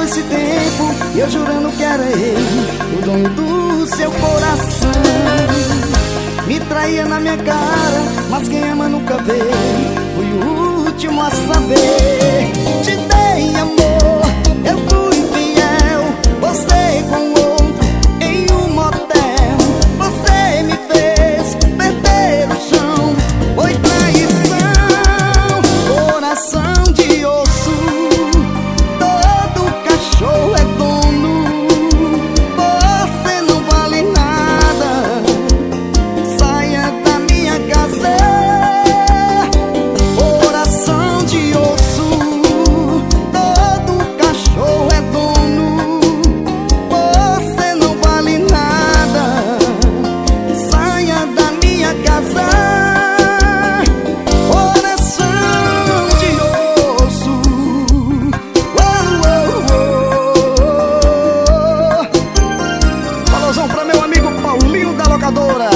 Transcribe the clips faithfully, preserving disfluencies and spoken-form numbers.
esse tempo, eu jurando que era ele, o dono do seu coração. Me traía na minha cara, mas quem ama nunca vê. Fui o último a saber. Te dei amor, eu fui fiel. Você com outro em um motel. Você me fez perder o chão. Foi traição, coração de osso. Todo cachorro é dono. Você não vale nada. Saia da minha casa. Coração de osso. Todo cachorro é dono. Você não vale nada. Saia da minha casa. Coração de osso. Oh, oh, oh. Falosão pra meu amigo Paulinho da locadora.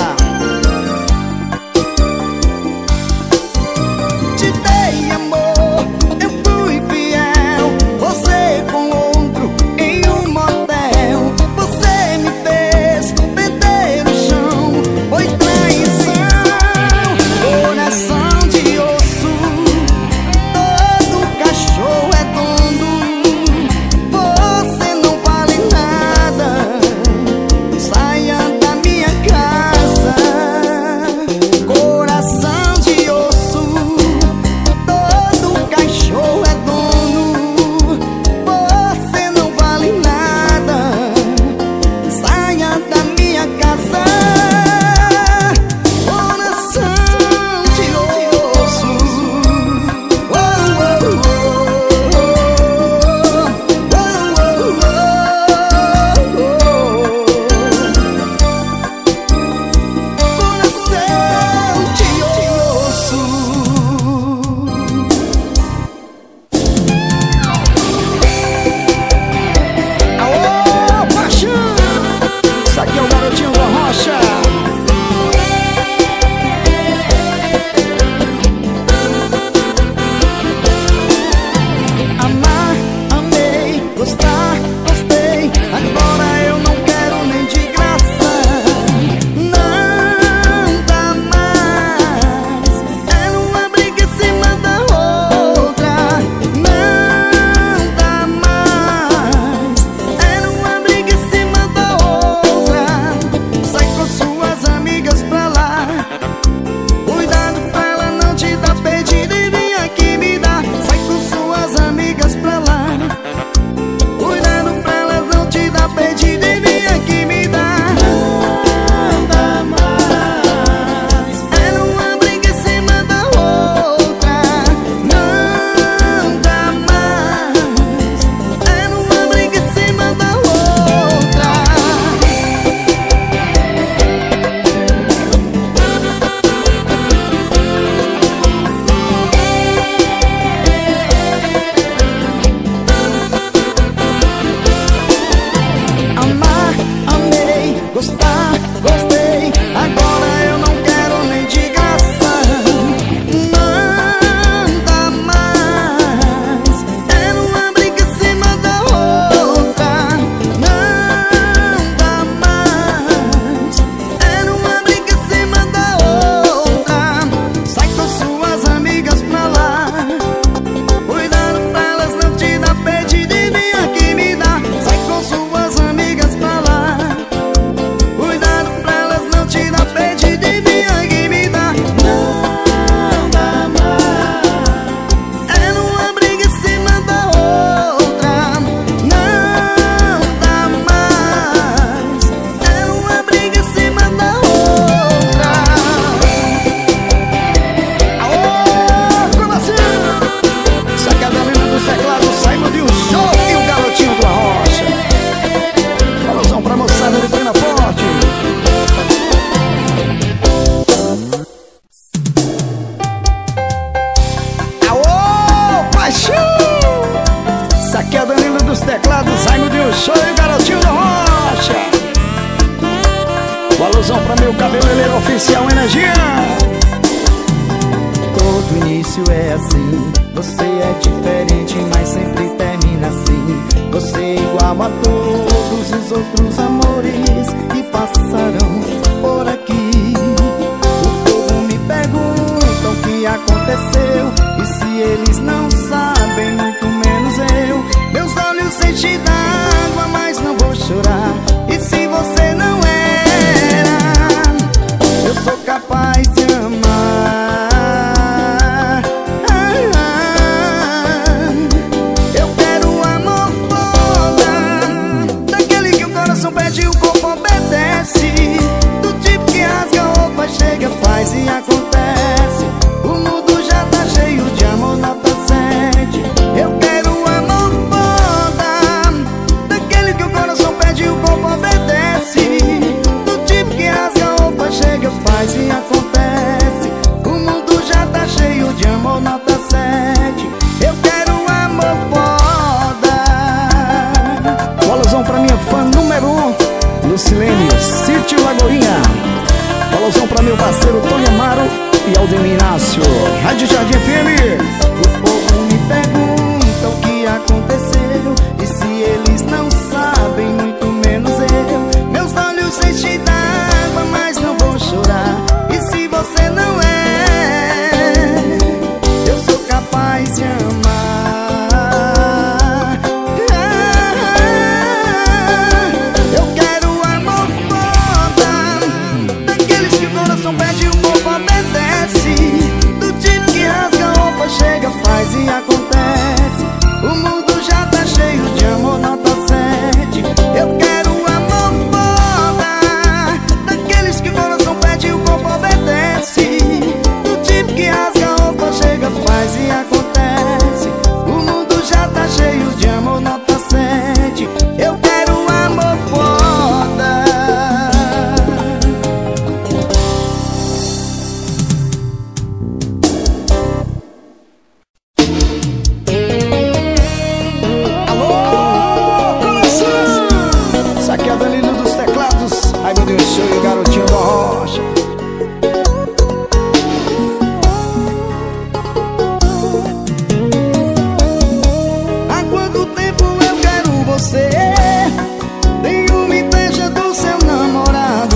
Te dei amor, eu fui fiel. Você com outro em um motel. Você me fez perder o chão. Foi traição, coração de osso. Todo cachorro é dono. Você não vale nada. Saia da minha casa. Coração de osso. Todo cachorro é dono. Você não vale nada. Saia da minha casa. Coração de osso. Oh, oh, oh. Oh, oh, oh. Coração de osso. Aô, paixão! Isso aqui é o garotinho da rocha. Amar, amei, gostar, gostei. Agora eu não quero nem de graça. Não dá mais. Era uma briga em cima da outra. Não dá mais. Era uma briga em cima da outra. Sai com suas amigas pra lá. Cuidado pra ela não te dar perdida e vem aqui me dar. Sai com suas amigas pra lá. Cuidado pra elas não te dar perdida e vem aqui me dar. Não dá mais. Era uma briga em cima da outra. Não dá mais. Era uma briga em cima da outra. Amar, amei, gostar, gostei. Agora eu não quero nem de graça. Não dá mais. Era uma briga em cima da outra. Não dá mais. Era uma briga em cima da outra. Sai com suas amigas pra lá. Cuidado pra elas não te dar perdida e vem aqui me dar. Sai com suas amigas pra lá. Cuidado pra elas não te dar perdida e vem aqui me dar. Não dá mais. Era uma briga em cima da outra. Não dá mais. Era uma briga em cima da outra. Aô, como assim? Sacadamento do teclado, saímos de um show e o garotinho do Arrocha. Falosão pra moçada de Pena Forte. Aô, paixão! Isso aqui é Danilo dos teclados, saímos de um show e o garotinho do Arrocha. Falosão pra meu cabeleireiro oficial Energia. Todo início é assim. Você é diferente, mas sempre termina ser assim. Você é igual a todos os outros amores que passaram por aqui. O povo me pergunta o que aconteceu, e se eles não sabem, muito menos eu. Meus olhos enchem d'água, mas não vou chorar. E se você não era, eu sou capaz de amar. Eu quero um amor foda, daquele que o coração pede e o corpo obedece, do tipo que rasga a roupa, chega, faz e acontece. O mundo já tá cheio de amor, nota sete. Eu quero um amor foda, daquele que o coração pede e o corpo obedece, do tipo que rasga a roupa, chega, faz e acontece. O mundo já tá cheio de amor, nota sete. Eu quero um amor foda. Bolosão pra minha fã número um, Lucilene, Sítio Lagoinha. Bolosão pra meu parceiro Tony Amaro e Aldemir Inácio, Rádio Jardim F M. O povo me pergunta o que aconteceu, e se eles não sabem, muito menos eu. Meus olhos enchem d'água, mas não vou chorar. E se você não é, eu sou capaz de amar. Eu quero um amor foda, daqueles que o coração pede e o corpo obedece, do tipo que rasga a roupa, chega, faz e acontece. O mundo já tá cheio de amor, nota sete. Eu quero um amor foda, daqueles que o coração pede e o corpo obedece, do tipo que rasga a roupa, chega, faz e acontece. O mundo já tá cheio de amor, nota sete. Eu quero um amor foda. Alô, coração! Isso aqui é a Danilo dos teclados, aí meu Deus, show e o garotinho da rocha. Há quanto tempo eu quero você? Tenho uma inveja do seu namorado,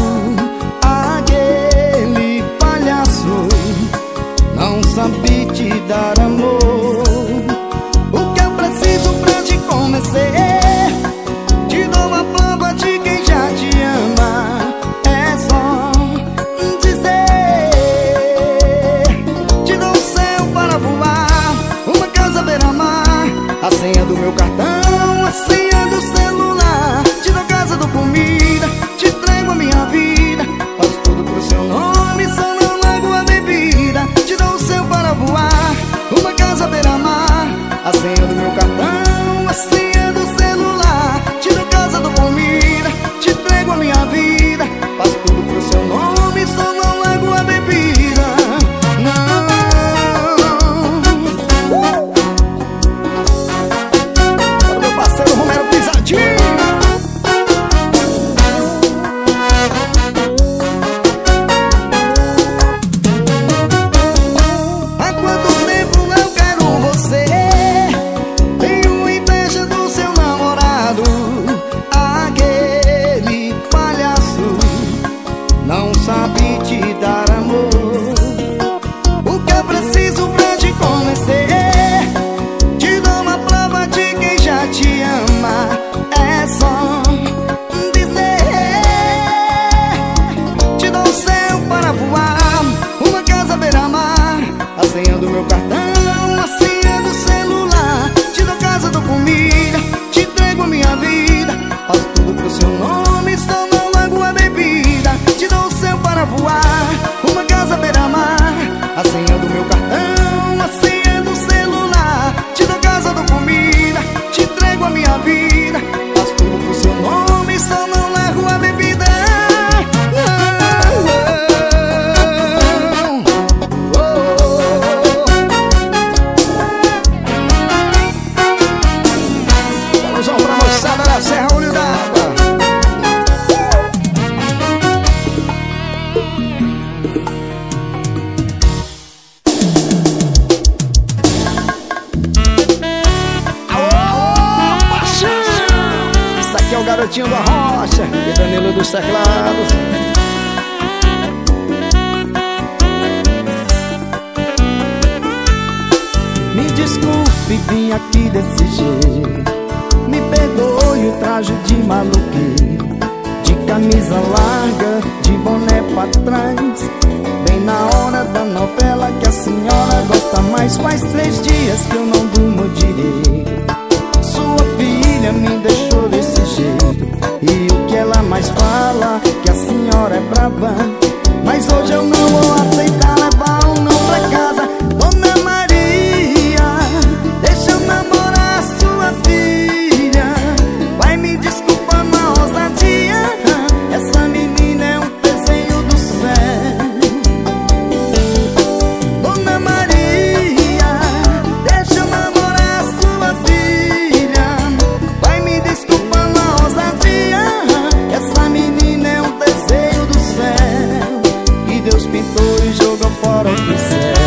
aquele palhaço não sabe te dar amor. O que eu preciso pra te convencer? Te dou uma prova de quem já te ama. É só Garotinho da Rocha e Danilo dos Teclados. Me desculpe, vim aqui desse jeito. Me perdoe o traje de maluqueiro, de camisa larga, de boné pra trás, bem na hora da novela que a senhora gosta mais. Faz três dias que eu não durmo direito. Sua filha me deixou desse jeito, e o que ela mais fala, que a senhora é brava. Mas hoje eu não vou aceitar levar um não pra casa. Dona Maria, deixa eu namorar a sua filha. Vai me desculpando a ousadia, essa menina é um desenho do céu. Dona Maria, deixa eu namorar a sua filha. Vai me desculpando a ousadia, essa menina é um desenho do céu, e Deus pintou e jogou fora do céu.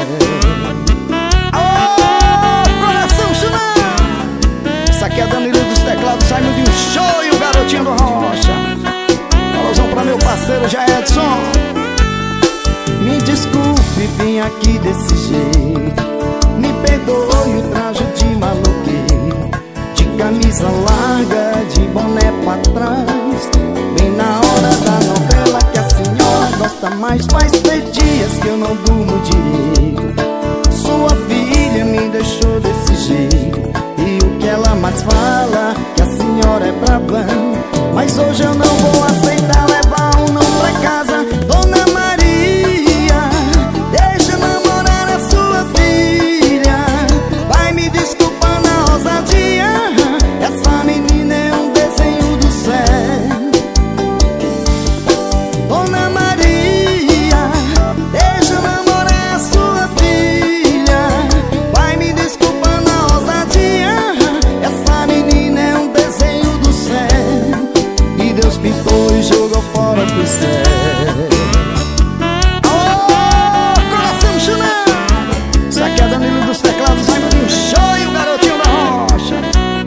Aqui é Danilo dos Teclados, saindo de um show e o Garotinho do Rocha. Alusão pra meu parceiro Edson. Me desculpe, vim aqui desse jeito. Me perdoe o traje de maluqueiro, de camisa larga, de boné pra trás, bem na hora da novela que a senhora gosta mais. Faz três dias que eu não durmo direito. Sua filha me deixou desse jeito, e o que ela mais fala, que a senhora é brava. Mas hoje eu não vou aceitar levar um não pra casa. Dona Maria, deixa eu namorar a sua filha. Vai me desculpando a ousadia, essa menina é um desenho do céu. Dona Maria, deixa eu namorar a sua filha. Vai me desculpando a ousadia, essa menina é um desenho do céu, e Deus pintou e jogou fora do céu. Oh, coração chulão! Isso aqui é Danilo dos Teclados, vai no show e o Garotinho da Rocha.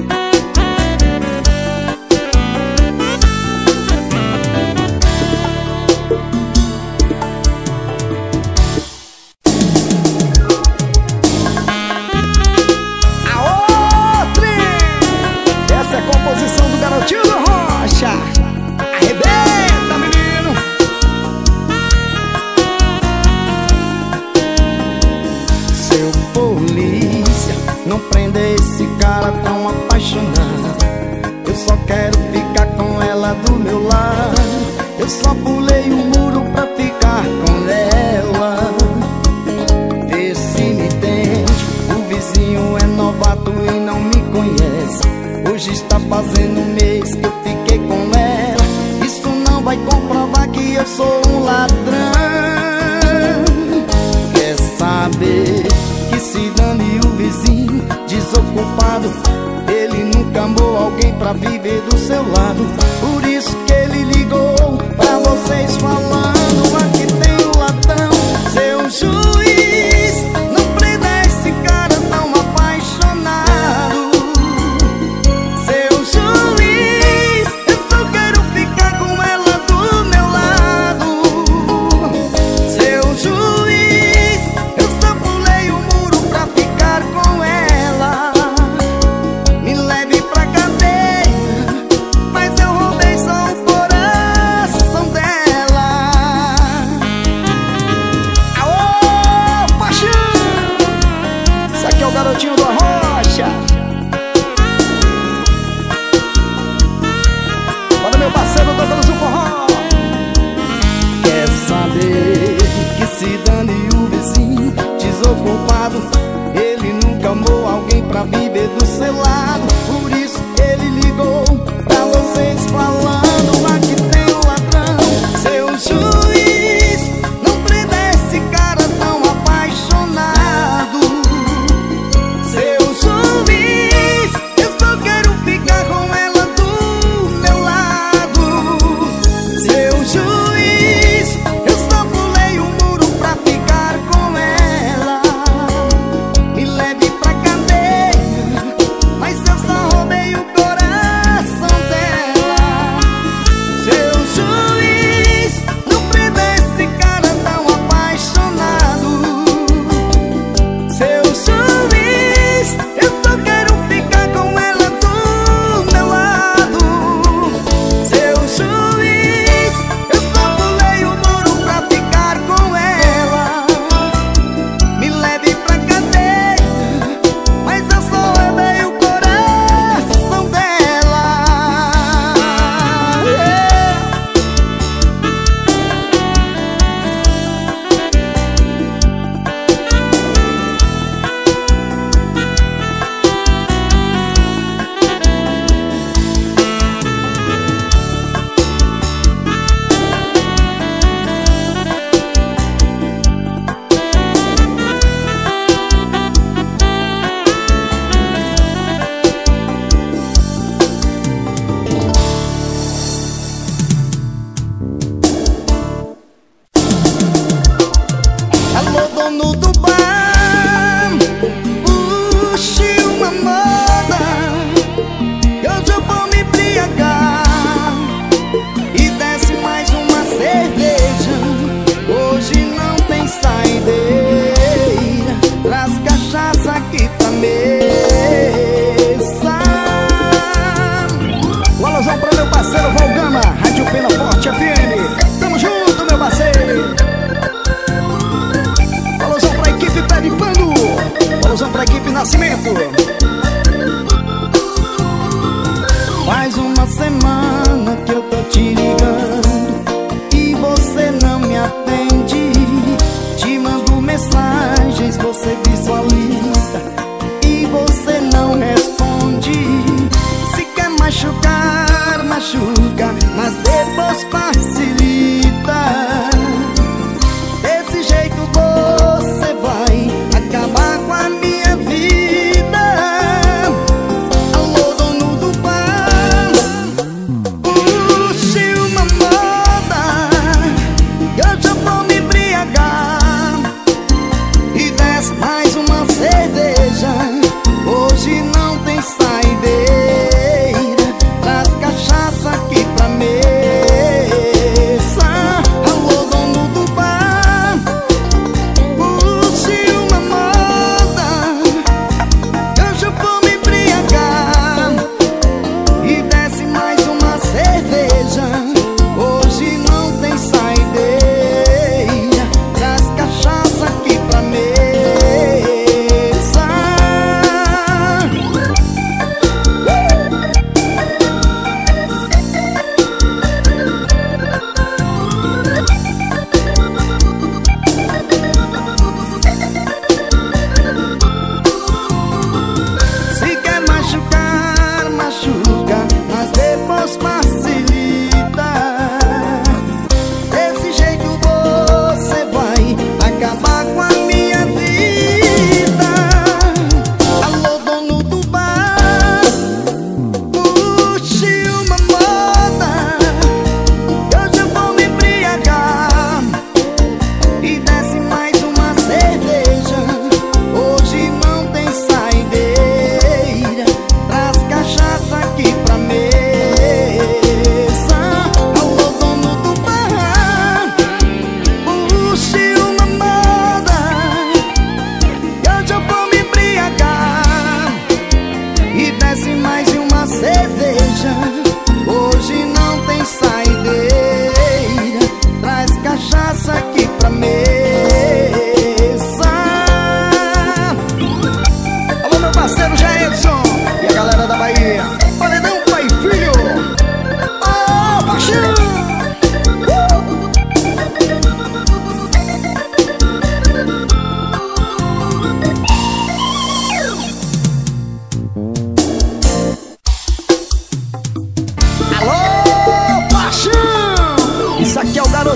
Essa é a composição do Garotinho da Rocha. Arrebenta, menino! Seu polícia, não prenda esse cara tão apaixonado. Eu só quero ficar com ela do meu lado. Eu só pulei o muro pra ficar com ela. Vê se me entende, o vizinho é novato e não me conhece. Hoje está fazendo um mês que eu fiquei com ela. Isso não vai comprovar que eu sou um ladrão. Quer saber? Que se dane o vizinho desocupado. Ele nunca amou alguém pra viver do seu lado. Por isso que ele ligou pra vocês falando: aqui tem um ladrão. Seu juiz, não prenda esse cara tão apaixonado. Seu juiz, eu só quero ficar com ela do meu lado. Seu juiz, eu só pulei o muro pra ficar com ela. Me leve pra cadeia, mas eu roubei só o coração dela.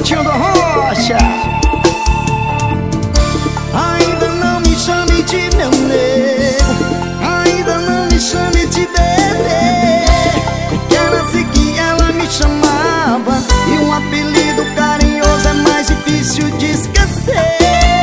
Garotinho do Rocha. Ainda não me chame de meu nego, ainda não me chame de bebê, porque era assim que ela me chamava, e um apelido carinhoso é mais difícil de esquecer.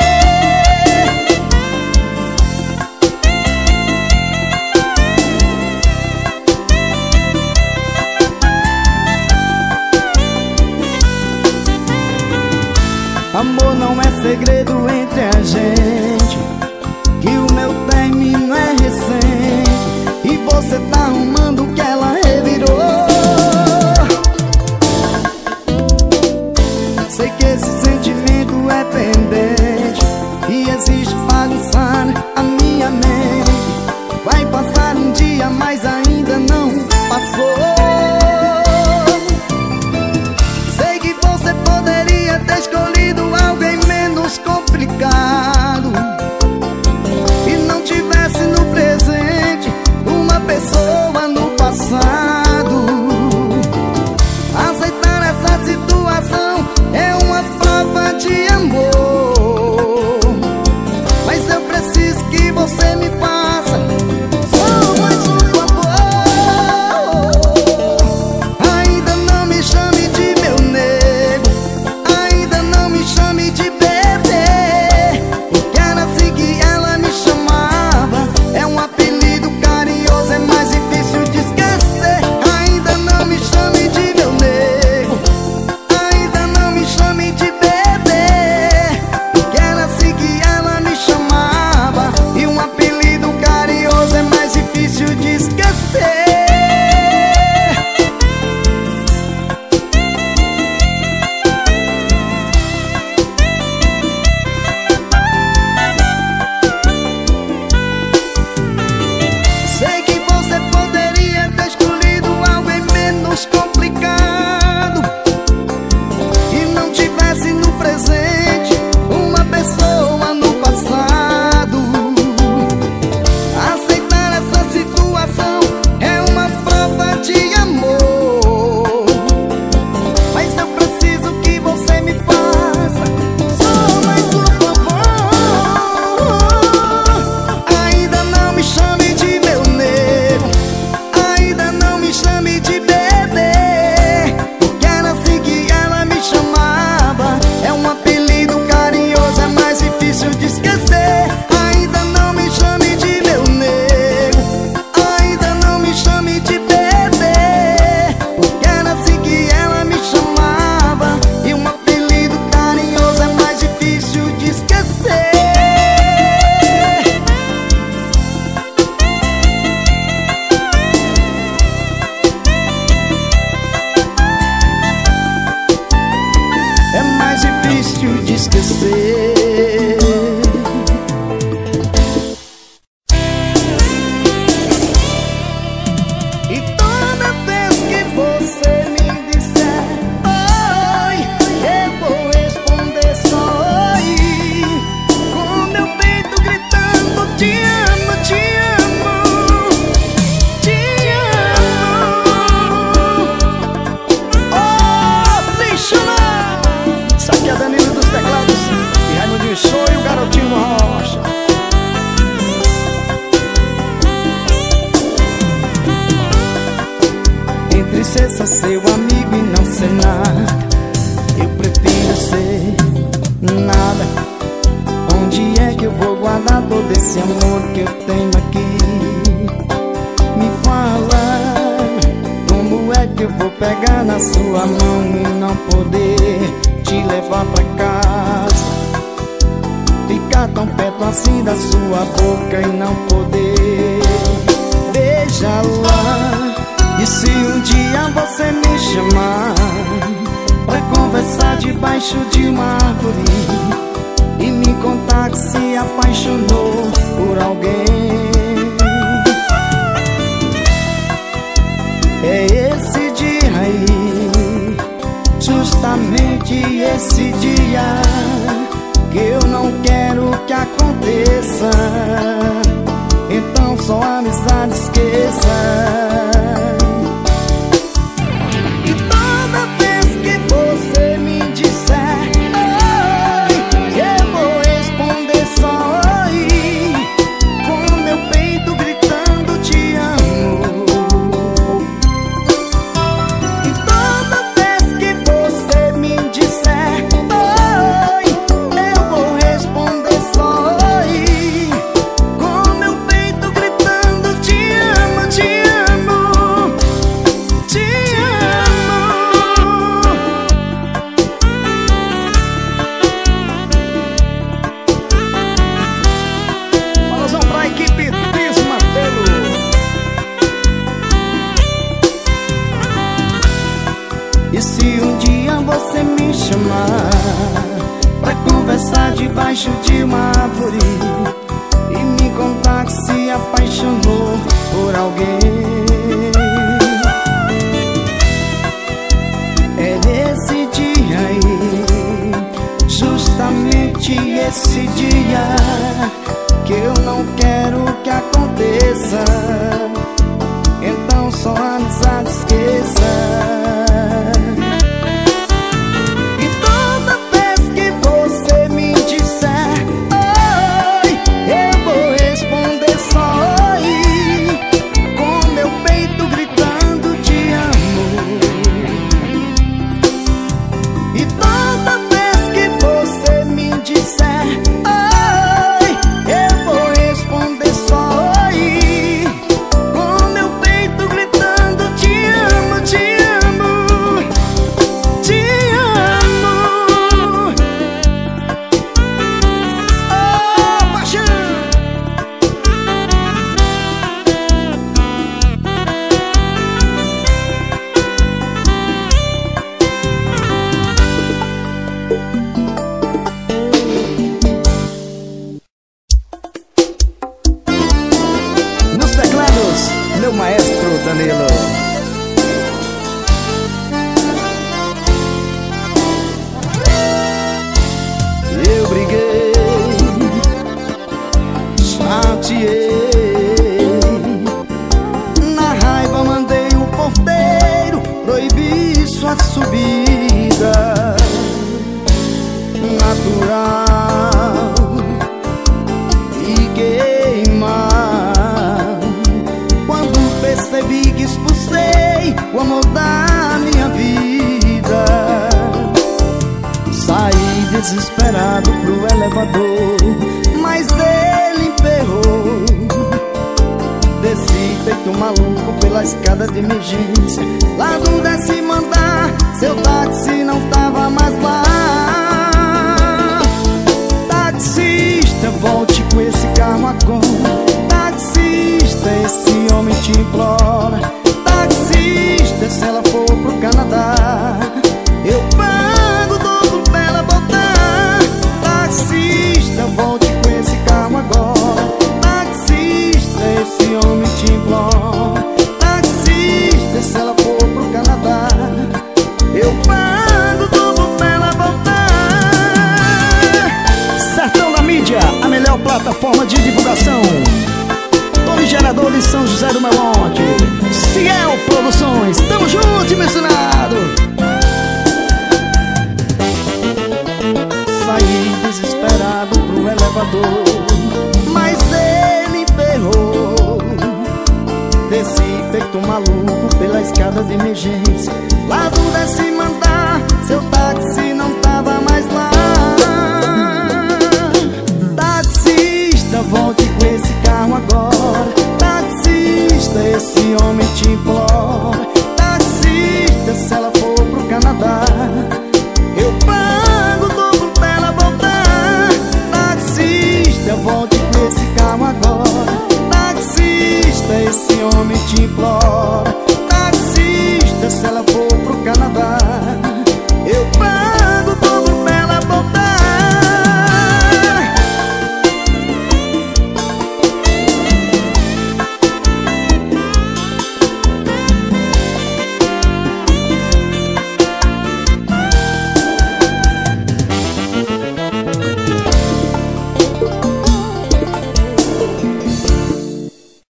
Amor, não é segredo entre a gente que o meu término é recente, e você tá arrumando o que ela revirou. Sei que esse sentimento é pendente e existe bagunçar a minha mente. Vai passar um dia, mas ainda não passou. Sei que você poderia ter escolhido alguém menos complicado e não tivesse no presente uma pessoa no passado. Aceitar essa situação é uma prova de amor, mas eu preciso que você me faça só mais um favor. Ainda não me chame de meu nego, ainda não me chame de bebê, porque era assim que ela me chamava, é um apelido carinhoso, é mais difícil de esquecer. Ainda não me chame de meu nego, ainda não me chame de bebê, porque era assim que ela me chamava, e um apelido carinhoso é mais difícil de esquecer. Sei que você poderia ter escolhido alguém menos complicado e não tivesse no presente uma pessoa no passado. Aceitar essa situação é uma prova de amor, mas eu preciso que você me faça só mais um favor. Ainda não me chame de meu nego, ainda não me chame de bebê, porque era assim que ela me chamava, é um apelido carinhoso, é mais difícil de esquecer. Ainda não me chame de meu nego, ainda não me chame de bebê, porque era assim que ela me chamava, e um apelido carinhoso é mais difícil de esquecer. É mais difícil de esquecer. E toda vez que você me disser oi, eu vou responder só oi, com meu peito gritando te amo, te amo, te amo. Oh, apaixonado. Isso aqui é Danilo dos Teclados e Raimundinho Show e o Garotinho do Rocha. Entre ser só seu amigo e não ser nada, eu prefiro ser nada. Onde é que eu vou guardar todo esse amor que eu tenho aqui? Me fala, como é que eu vou pegar na sua mão e não poder te levar pra casa? Ficar tão perto assim da sua boca e não poder. Veja lá, e se um dia você me chamar pra conversar debaixo de uma árvore e me contar que se apaixonou por alguém, é esse dia aí, justamente esse dia, que eu não quero que aconteça. Então só a amizade esqueça. E toda vez que você me disser debaixo de uma árvore e me contar que se apaixonou por alguém. É nesse dia aí, justamente esse dia, que eu não quero que aconteça. Então só a amizade esqueça. E toda vez que você me disser oi, eu vou responder só oi, com meu peito gritando te amo. E toda vez que você me disser oi, eu vou responder só oi, com meu peito gritando te amo, te amo, te amo. Oh, paixão! Nos teclados, meu maestro Danilo. Eu briguei, chateei, na raiva mandei o porteiro proibir sua subida. Natural e queimar, quando percebi que expulsei o amor da minha vida. Saí desesperado pro elevador, mas ele emperrou. Desci feito maluco pela escada de emergência. Lá no décimo andar, seu táxi não tava mais lá. Taxista, volte com esse carro agora. Taxista, esse homem te implora. Taxista, se ela for pro Canadá, eu pago dobro pra ela voltar. Taxista, volte com esse carro agora. Taxista, esse homem te implora. Taxista, se ela for pro Canadá, eu pago dobro pra ela voltar. Sertão da Mídia, a melhor plataforma de divulgação. Tony Geradores, São José do Meu Monte. Ciel Produções, tamo junto, mencionado. Saí desesperado pro elevador, mas ele emperrou. Desci feito maluco pela escada de emergência. Lá do décimo andar, seu táxi não tava mais lá. Taxista, volte com esse carro agora. Taxista, esse homem te implora. Taxista, se ela for pro Canadá, eu pago dobro pra ela voltar. Taxista, volte com esse carro agora. Taxista, esse homem te implora. Taxista, se ela